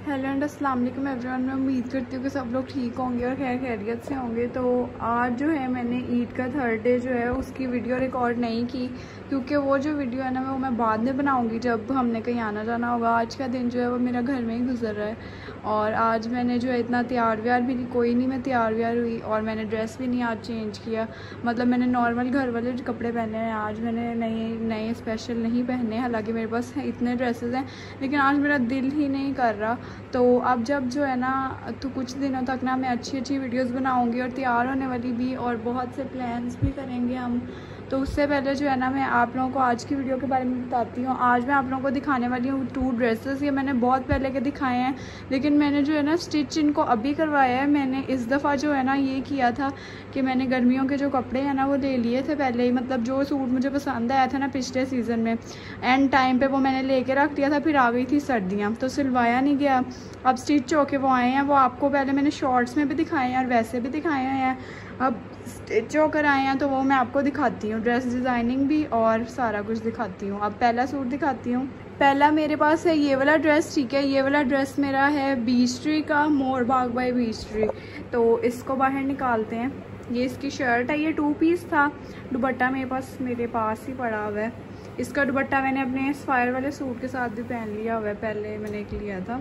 Hello and अस्सलाम वालेकुम everyone. मैं उम्मीद करती हूँ कि सब लोग ठीक होंगे और खैर खैरियत से होंगे। तो आज जो है मैंने ईद का थर्ड डे जो है उसकी वीडियो रिकॉर्ड नहीं की, क्योंकि वो जो वीडियो है ना वो मैं बाद में बनाऊँगी जब हमने कहीं आना जाना होगा। आज का दिन जो है वो मेरा घर में ही गुजर रहा है और आज मैंने जो है इतना तैयार व्यार भी नहीं, कोई नहीं मैं तैयार व्यार हुई और मैंने ड्रेस भी नहीं आज चेंज किया। मतलब मैंने नॉर्मल घर वाले जो कपड़े पहने हैं, आज मैंने नए स्पेशल नहीं पहने। हालांकि मेरे पास इतने ड्रेसेस हैं लेकिन आज मेरा दिल ही नहीं कर रहा। तो अब जब जो है ना तो कुछ दिनों तक ना मैं अच्छी वीडियोस बनाऊंगी और तैयार होने वाली भी और बहुत से प्लान्स भी करेंगे हम। तो उससे पहले जो है ना मैं आप लोगों को आज की वीडियो के बारे में बताती हूँ। आज मैं आप लोगों को दिखाने वाली हूँ 2 ड्रेसेस। ये मैंने बहुत पहले के दिखाए हैं लेकिन मैंने जो है ना स्टिच इनको अभी करवाया है। मैंने इस दफ़ा जो है ना ये किया था कि मैंने गर्मियों के जो कपड़े हैं ना वो ले लिए थे पहले ही। मतलब जो सूट मुझे पसंद आया था ना पिछले सीज़न में, एंड टाइम पे वो मैंने लेके रख दिया था, फिर आ गई थी सर्दियाँ तो सिलवाया नहीं गया। अब स्टिच होके वो आए हैं, वो आपको पहले मैंने शॉर्ट्स में भी दिखाए हैं और वैसे भी दिखाए हैं। अब स्टिच होकर आए हैं तो वो मैं आपको दिखाती हूँ, ड्रेस डिज़ाइनिंग भी और सारा कुछ दिखाती हूँ। अब पहला सूट दिखाती हूँ। पहला मेरे पास है ये वाला ड्रेस, ठीक है। ये वाला ड्रेस मेरा है बीच ट्री का, मोर बाग बाय बीच ट्री। तो इसको बाहर निकालते हैं। ये इसकी शर्ट है, ये 2 पीस था। दुपट्टा मेरे पास ही पड़ा हुआ है। इसका दुपट्टा मैंने अपने स्पायर वाले सूट के साथ भी पहन लिया हुआ है, पहले मैंने एक लिया था।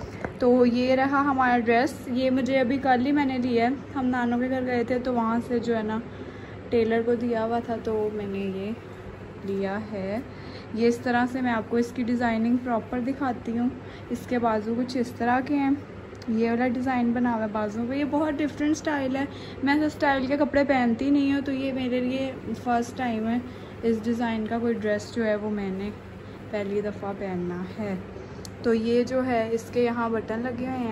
तो ये रहा हमारा ड्रेस। ये मुझे अभी कल ही मैंने लिया है, हम नानों के घर गए थे तो वहाँ से जो है ना टेलर को दिया हुआ था तो मैंने ये लिया है। ये इस तरह से मैं आपको इसकी डिज़ाइनिंग प्रॉपर दिखाती हूँ। इसके बाजू कुछ इस तरह के हैं, ये वाला डिज़ाइन बना हुआ है बाजुओं पे। ये बहुत डिफरेंट स्टाइल है, मैं ऐसे स्टाइल के कपड़े पहनती नहीं हूँ तो ये मेरे लिए फ़र्स्ट टाइम है इस डिज़ाइन का कोई ड्रेस जो है वो मैंने पहली दफ़ा पहनना है। तो ये जो है इसके यहाँ बटन लगे हुए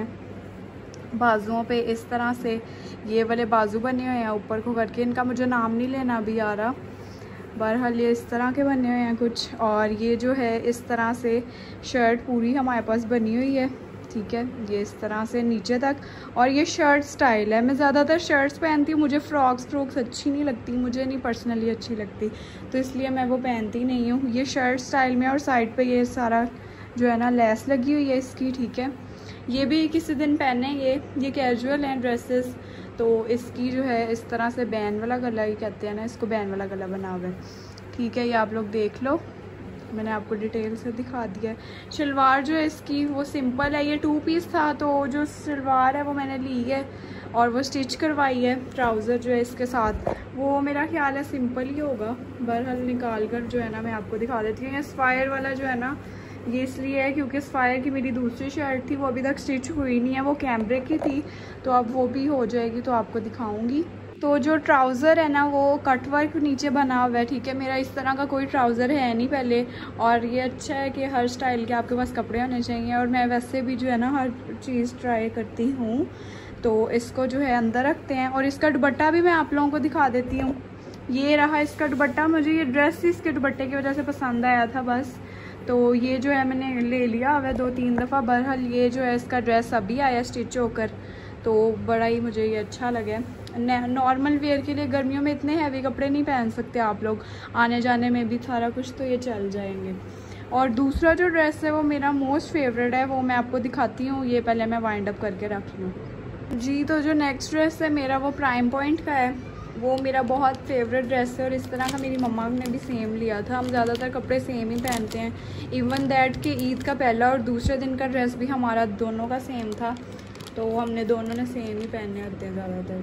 हैं बाजुओं पे इस तरह से, ये वाले बाजू बने हुए हैं ऊपर को करके। इनका मुझे नाम नहीं लेना अभी आ रहा, बहरहाल ये इस तरह के बने हुए हैं कुछ। और ये जो है इस तरह से शर्ट पूरी हमारे पास बनी हुई है, ठीक है। ये इस तरह से नीचे तक, और ये शर्ट स्टाइल है। मैं ज़्यादातर शर्ट्स पहनती हूँ, मुझे फ्रॉक्स अच्छी नहीं लगती, मुझे नहीं पर्सनली अच्छी लगती तो इसलिए मैं वो पहनती नहीं हूँ। ये शर्ट स्टाइल में और साइड पे ये सारा जो है ना लेस लगी हुई है इसकी, ठीक है। ये भी किसी दिन पहनेंगे, ये कैजुअल हैं ड्रेसेस। तो इसकी जो है इस तरह से बैन वाला गला ही कहते हैं ना इसको, बैन वाला गला बना हुआ है, ठीक है। ये आप लोग देख लो, मैंने आपको डिटेल से दिखा दिया है। शलवार जो है इसकी वो सिंपल है, ये 2 पीस था तो जो शलवार है वो मैंने ली है और वो स्टिच करवाई है। ट्राउज़र जो है इसके साथ वो मेरा ख्याल है सिंपल ही होगा, बहरहाल निकाल कर जो है ना मैं आपको दिखा देती हूँ। ये स्पायर वाला जो है ना ये इसलिए है क्योंकि स्पायर की मेरी दूसरी शर्ट थी वो अभी तक स्टिच हुई नहीं है, वो कैमब्रिक की थी तो अब वो भी हो जाएगी तो आपको दिखाऊंगी। तो जो ट्राउज़र है ना वो कट वर्क नीचे बना हुआ है, ठीक है। मेरा इस तरह का कोई ट्राउज़र है नहीं पहले, और ये अच्छा है कि हर स्टाइल के आपके पास कपड़े होने चाहिए और मैं वैसे भी जो है ना हर चीज़ ट्राई करती हूँ। तो इसको जो है अंदर रखते हैं और इसका दुपट्टा भी मैं आप लोगों को दिखा देती हूँ। ये रहा इसका दुपट्टा, मुझे ये ड्रेस इसके दुपट्टे की वजह से पसंद आया था बस, तो ये जो है मैंने ले लिया हुआ 2-3 दफ़ा। बहरहाल ये जो है इसका ड्रेस अभी आया स्टिच होकर तो बड़ा ही मुझे ये अच्छा लगा। नॉर्मल वेयर के लिए गर्मियों में इतने हैवी कपड़े नहीं पहन सकते आप लोग, आने जाने में भी सारा कुछ तो ये चल जाएंगे। और दूसरा जो ड्रेस है वो मेरा मोस्ट फेवरेट है, वो मैं आपको दिखाती हूँ। ये पहले मैं वाइंड अप करके रख लूँ जी। तो जो नेक्स्ट ड्रेस है मेरा वो प्राइम पॉइंट का है, वो मेरा बहुत फेवरेट ड्रेस है और इस तरह का मेरी मम्मा ने भी सेम लिया था। हम ज़्यादातर कपड़े सेम ही पहनते हैं, इवन दैट कि ईद का पहला और दूसरे दिन का ड्रेस भी हमारा दोनों का सेम था तो हमने दोनों ने सेम ही पहने होते हैं ज़्यादातर।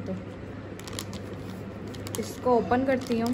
तो इसको ओपन करती हूँ,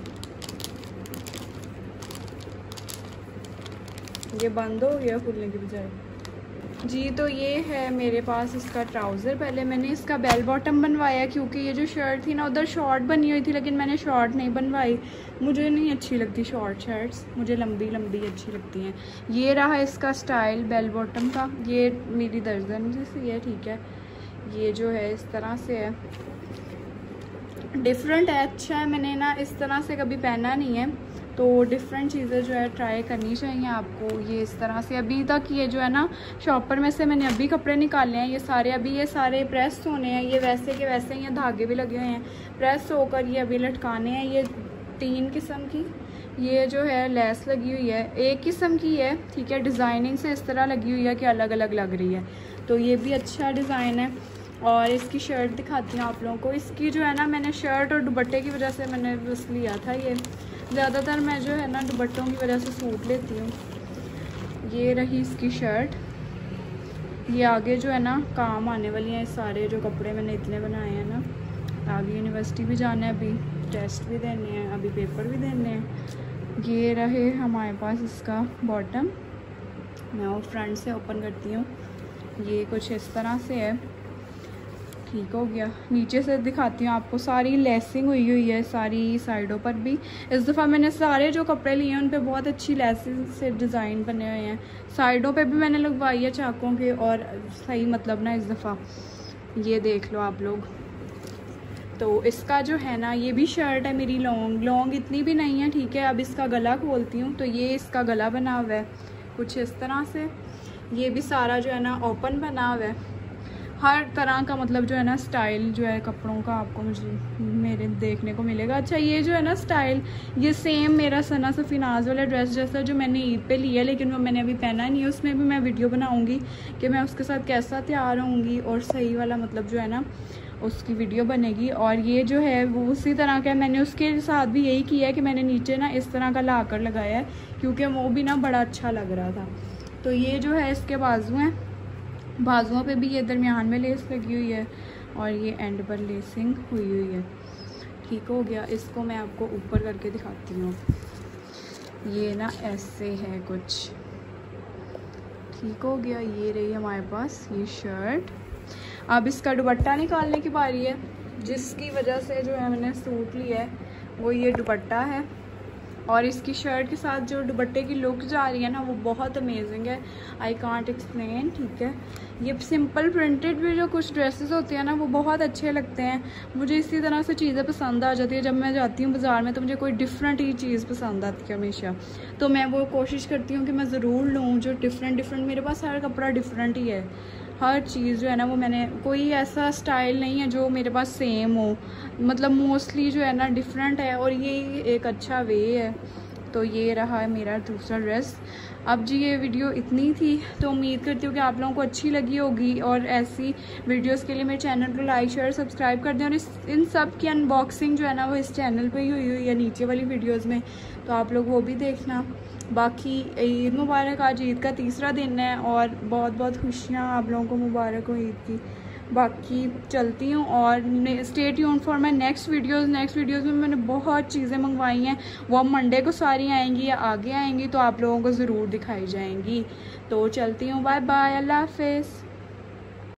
ये बंद हो गया खुलने की बजाय जी। तो ये है मेरे पास इसका ट्राउज़र। पहले मैंने इसका बेल बॉटम बनवाया क्योंकि ये जो शर्ट थी ना उधर शॉर्ट बनी हुई थी लेकिन मैंने शॉर्ट नहीं बनवाई, मुझे नहीं अच्छी लगती शॉर्ट शर्ट्स, मुझे लंबी लंबी अच्छी लगती हैं। ये रहा इसका स्टाइल बेल बॉटम का, ये मेरी दर्जन जैसी है, ठीक है। ये जो है इस तरह से है, डिफरेंट है, अच्छा है। मैंने ना इस तरह से कभी पहना नहीं है तो डिफरेंट चीज़ें जो है ट्राई करनी चाहिए आपको। ये इस तरह से अभी तक ये जो है ना शॉपर में से मैंने अभी कपड़े निकाले हैं, ये सारे अभी ये सारे प्रेस होने हैं। ये वैसे के वैसे ही धागे भी लगे हुए हैं, प्रेस होकर ये अभी लटकाने हैं। ये 3 किस्म की ये जो है लेस लगी हुई है, एक किस्म की है, ठीक है। डिज़ाइनिंग से इस तरह लगी हुई है कि अलग अलग लग रही है, तो ये भी अच्छा डिज़ाइन है। और इसकी शर्ट दिखाती हूँ आप लोगों को। इसकी जो है ना, मैंने शर्ट और दुपट्टे की वजह से मैंने बस लिया था ये। ज़्यादातर मैं जो है ना दुपट्टों की वजह से सूट लेती हूँ। ये रही इसकी शर्ट। ये आगे जो है ना काम आने वाली हैं सारे जो कपड़े मैंने इतने बनाए हैं ना। आगे यूनिवर्सिटी भी जाना है, अभी टेस्ट भी देने हैं, अभी पेपर भी देने हैं। ये रहे हमारे पास इसका बॉटम। मैं वो फ्रंट से ओपन करती हूँ। ये कुछ इस तरह से है, ठीक हो गया। नीचे से दिखाती हूँ आपको, सारी लेसिंग हुई हुई है सारी साइडों पर भी। इस दफ़ा मैंने सारे जो कपड़े लिए हैं उन पे बहुत अच्छी लेसिंग से डिज़ाइन बने हुए हैं। साइडों पे भी मैंने लगवाई है चाकों के, और सही मतलब ना इस दफ़ा ये देख लो आप लोग। तो इसका जो है ना, ये भी शर्ट है मेरी लॉन्ग इतनी भी नहीं है, ठीक है। अब इसका गला खोलती हूँ, तो ये इसका गला बना हुआ है कुछ इस तरह से। ये भी सारा जो है ना ओपन बना हुआ है। हर तरह का मतलब जो है ना स्टाइल जो है कपड़ों का आपको मेरे देखने को मिलेगा। अच्छा, ये जो है ना स्टाइल, ये सेम मेरा सना सफीनाज वाला ड्रेस जैसा जो मैंने ईद पे लिया है, लेकिन वो मैंने अभी पहना नहीं है। उसमें भी मैं वीडियो बनाऊंगी कि मैं उसके साथ कैसा तैयार होंगी, और सही वाला मतलब जो है ना उसकी वीडियो बनेगी। और ये जो है वो उसी तरह का है। मैंने उसके साथ भी यही किया है कि मैंने नीचे ना इस तरह का लाकर लगाया है, क्योंकि वो भी ना बड़ा अच्छा लग रहा था। तो ये जो है इसके बाजू हैं, बाजुओं पे भी ये दरमियान में लेस लगी हुई है, और ये एंड पर लेसिंग हुई है, ठीक हो गया। इसको मैं आपको ऊपर करके दिखाती हूँ। ये ना ऐसे है कुछ, ठीक हो गया। ये रही हमारे पास ये शर्ट। अब इसका दुपट्टा निकालने की बारी है। जिसकी वजह से जो है मैंने सूट लिया है वो ये दुपट्टा है, और इसकी शर्ट के साथ जो दुपट्टे की लुक जा रही है ना वो बहुत अमेजिंग है। आई कांट एक्सप्लेन, ठीक है। ये सिंपल प्रिंटेड भी जो कुछ ड्रेसेस होते हैं ना वो बहुत अच्छे लगते हैं। मुझे इसी तरह से चीज़ें पसंद आ जाती है। जब मैं जाती हूँ बाज़ार में तो मुझे कोई डिफरेंट ही चीज़ पसंद आती है हमेशा, तो मैं वो कोशिश करती हूँ कि मैं ज़रूर लूँ जो डिफरेंट। मेरे पास हर कपड़ा डिफरेंट ही है, हर चीज़ जो है ना वो मैंने, कोई ऐसा स्टाइल नहीं है जो मेरे पास सेम हो, मतलब मोस्टली जो है ना डिफरेंट है, और ये एक अच्छा वे है। तो ये रहा है मेरा दूसरा ड्रेस। अब जी ये वीडियो इतनी थी, तो उम्मीद करती हूँ कि आप लोगों को अच्छी लगी होगी, और ऐसी वीडियोस के लिए मेरे चैनल को लाइक शेयर सब्सक्राइब कर दें। और इन सब की अनबॉक्सिंग जो है ना वो इस चैनल पे ही हुई है नीचे वाली वीडियोस में, तो आप लोग वो भी देखना। बाकी ईद मुबारक, आज ईद का तीसरा दिन है, और बहुत बहुत खुशियाँ आप लोगों को मुबारक हो ईद की। बाकी चलती हूँ, और stay tuned for my next videos में मैंने बहुत चीज़ें मंगवाई हैं, वो अब मंडे को सारी आएंगी या आगे आएंगी, तो आप लोगों को ज़रूर दिखाई जाएंगी। तो चलती हूँ, बाय बाय, अल्लाह हाफिज़।